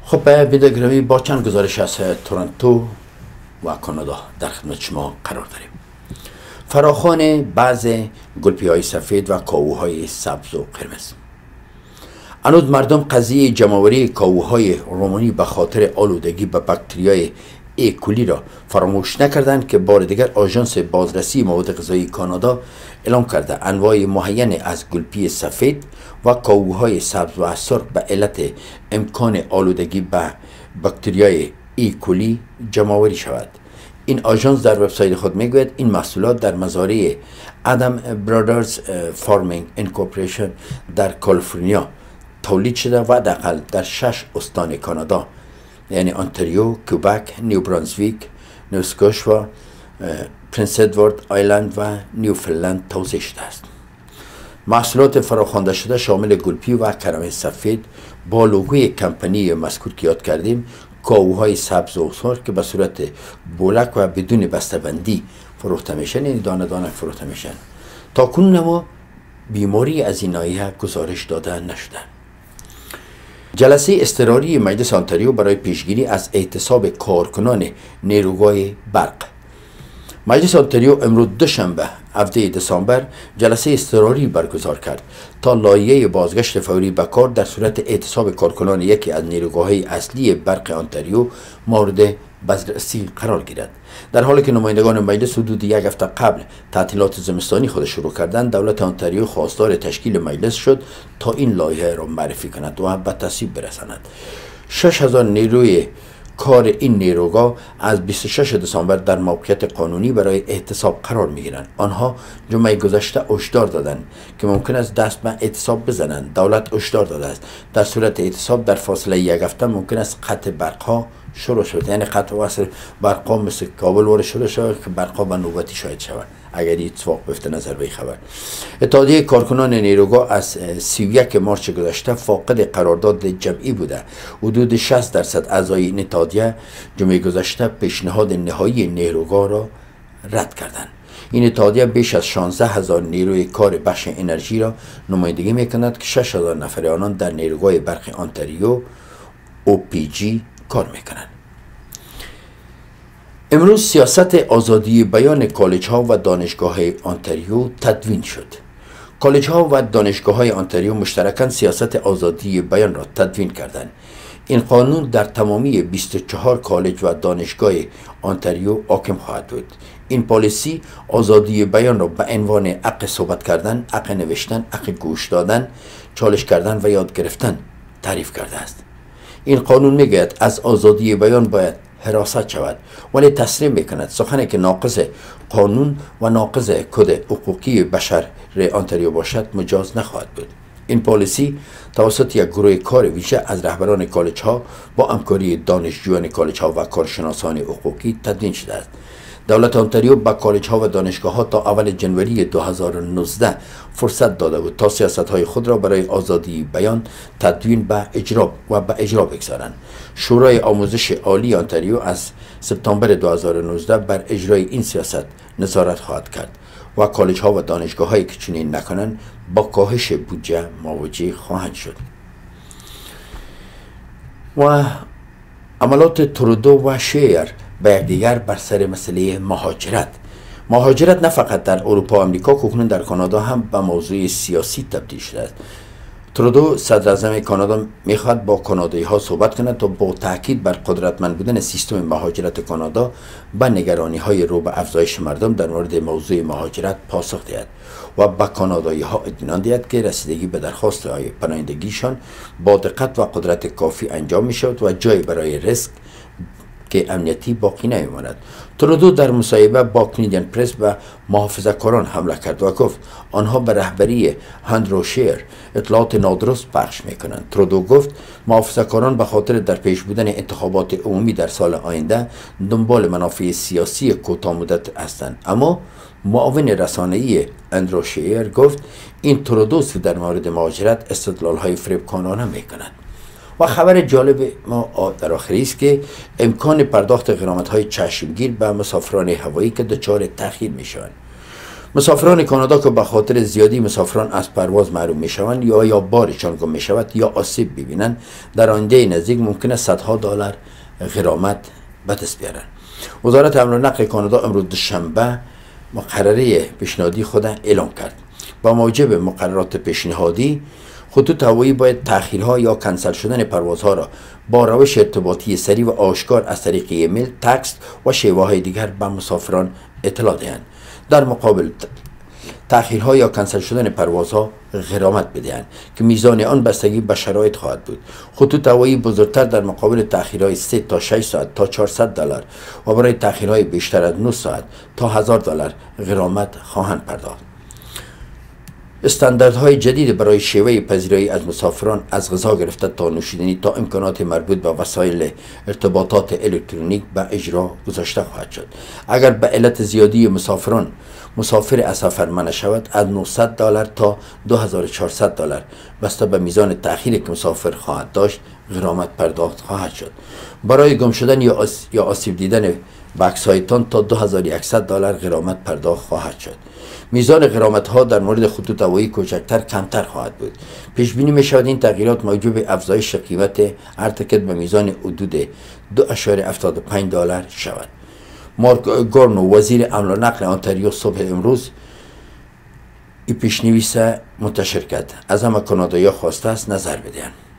خب بیدگروی با چند گزارش از تورنتو و کانادا در خدمت شما قرار داریم. فراخوان بعض گلپی های سفید و کاووهای سبز و قرمز. هنوز مردم قضیه جمع‌آوری کاووهای رومانی به خاطر آلودگی به باکتریای ایکولی را فراموش نکردند که بار دیگر آژانس بازرسی مواد غذایی کانادا اعلام کرده انواع معین از گلپی سفید و کاووهای سبز و سرخ به علت امکان آلودگی به باکتریای ایکولی جمع‌آوری شود. این آژانس در وبسایت خود میگوید این محصولات در مزارع ادم برادرز فارمینگ اینکورپوریشن در کالیفرنیا تولید شده و حداقل در 6 استان کانادا یعنی انتاریو، کبک، نیو برانزویک، نو اسکوشوا، پرنس ادوارد آیلند و نیوفنلند توزیع شده است. محصولات فراخوانده شده شامل گلپی و کرم سفید با لوگوی کمپانی مذکور که یاد کردیم، کاووهای سبز و سرخ که به صورت بولک و بدون بسته‌بندی فروخته میشن، یعنی دانه دانه فروخته میشن. تا کنون اما بیماری از این ناحیه گزارش داده نشده. جلسه اضطراری مجلس انتاریو برای پیشگیری از اعتصاب کارکنان نیروگاه برق. مجلس انتاریو امروز دوشنبه 7 دسامبر جلسه اضطراری برگزار کرد تا لایحه بازگشت فوری به کار در صورت اعتصاب کارکنان یکی از نیروگاه‌های اصلی برق انتاریو مورد بررسی قرار گیرد. در حالی که نمایندگان مجلس حدود یک هفته قبل تعطیلات زمستانی خود شروع کردند، دولت انتاریو خواستار تشکیل مجلس شد تا این لایحه را معرفی کند و به تصویب برساند. 6000 نیروی کار این نیروگاه از 26 دسامبر در موقعیت قانونی برای اعتصاب قرار می گیرند. آنها جمعه گذشته هشدار دادند که ممکن است دست به اعتصاب بزنند. دولت هشدار داده است در صورت اعتصاب در فاصله یک هفته ممکن است قطع برقها شروع شد، یعنی قطع وصل برقها مثل کابل وارد شده شود که برقها به نوبتی شاید شود اگر این اتفاق بیفته. نظر به خبر اتحادیه کارکنان نیروگاه از 31 مارس گذشته فاقد قرارداد جمعی بوده. حدود 60% اعضای این اتحادیه جمعه گذشته پیشنهاد نهایی نیروگاه را رد کردند. این اتحادیه بیش از 16000 نیروی کار بخش انرژی را نمایندگی میکند که 6000 نفر آنان در نیروگاه برق انتاریو OPG کار میکنند. امروز سیاست آزادی بیان کالج ها و دانشگاه های انتاریو تدوین شد. کالج ها و دانشگاه های انتاریو مشترکاً سیاست آزادی بیان را تدوین کردند. این قانون در تمامی 24 کالج و دانشگاه انتاریو حاکم خواهد بود. این پالیسی آزادی بیان را به عنوان حق صحبت کردن، حق نوشتن، حق گوش دادن، چالش کردن و یاد گرفتن تعریف کرده است. این قانون میگوید از آزادی بیان باید حراست شود، ولی تصریح میکند سخنی که ناقض قانون و ناقض کد حقوقی بشر انتاریو باشد مجاز نخواهد بود. این پالیسی توسط یک گروه کار ویژه از رهبران کالج ها با همکاری دانشجویان کالج ها و کارشناسان حقوقی تدوین شده است. دولت انتاریو به کالج ها و دانشگاه ها تا اول جنوری 2019 فرصت داده بود تا سیاست های خود را برای آزادی بیان تدوین به اجرا بگذارند. شورای آموزش عالی انتاریو از سپتامبر 2019 بر اجرای این سیاست نظارت خواهد کرد و کالج ها و دانشگاه هایی که چنین نکنند با کاهش بودجه مواجه خواهند شد. و عملات ترودو و شیر به یکدیگر بر سر مسئله مهاجرت نه فقط در اروپا و امریکا که اکنون در کانادا هم به موضوع سیاسی تبدیل شده است. ترودو صدر اعظم کانادا میخواد با کانادایی ها صحبت کند تا با تاکید بر قدرتمند بودن سیستم مهاجرت کانادا به نگرانی های رو به افزایش مردم در مورد موضوع مهاجرت پاسخ دهد و به کانادایی ها اطمینان دهد که رسیدگی به درخواست های پناهندگیشان با دقت و قدرت کافی انجام می شود و جای برای ریسک که امنیتی باقی نمیماند. ترودو در مصاحبه با کانادین پرس و محافظه‌کاران حمله کرد و گفت آنها به رهبری اندرو شیر اطلاعات نادرست پخش میکنند. ترودو گفت محافظه‌کاران به خاطر در پیش بودن انتخابات عمومی در سال آینده دنبال منافع سیاسی کوتاه مدت هستند. اما معاون رسانه‌ای اندرو شیر گفت این ترودوست در مورد مهاجرت استدلال‌های فریبکارانه میکند. و خبر جالب ما در آخری است که امکان پرداخت غرامت‌های چشمگیر به مسافران هوایی که دچار تأخیر میشوند. مسافران کانادا که به خاطر زیادی مسافران از پرواز محروم می شوند یا بارشان گم می شود یا آسیب ببینند، در آینده نزدیک ممکن است صدها دلار غرامت به دست بیارند. وزارت حمل و نقل کانادا امروز دوشنبه مقرره پیشنهادی خود اعلام کرد. با موجب مقررات پیشنهادی، خطوط هوایی باید تأخیرها یا کنسل شدن پروازها را با روش ارتباطی سریع و آشکار از طریق ایمیل، تکست و شیوه‌های دیگر به مسافران اطلاع دهند. در مقابل تأخیرها یا کنسل شدن پروازها غرامت بدهند که میزان آن بستگی به شرایط خواهد بود. خطوط هوایی بزرگتر در مقابل تأخیرهای 3 تا 6 ساعت تا 400 دلار و برای تأخیرهای بیشتر از 9 ساعت تا 1000 دلار غرامت خواهند پرداخت. استانداردهای جدید برای شیوه پذیرایی از مسافران، از غذا گرفته تا نوشیدنی تا امکانات مربوط به وسایل ارتباطات الکترونیک به اجرا گذاشته خواهد شد. اگر به علت زیادی مسافران مسافر از سفر منع شود، از 900 دلار تا 2400 دلار بسته به میزان تأخیری که مسافر خواهد داشت غرامت پرداخت خواهد شد. برای گم شدن یا آسیب دیدن بکس‌هایتان تا 2100 دلار غرامت پرداخت خواهد شد. میزان غرامت ها در مورد خطوط هوایی کوچکتر کمتر خواهد بود. پیش بینی می شود این تغییرات موجب افزایش قیمت هر تکت به میزان حدود 2.75 دلار شود. مارک گورنو، وزیر امن و نقل انتاریو، صبح امروز این پیشنویس منتشر کرد. از همه کانادایی خواسته است نظر بدهند.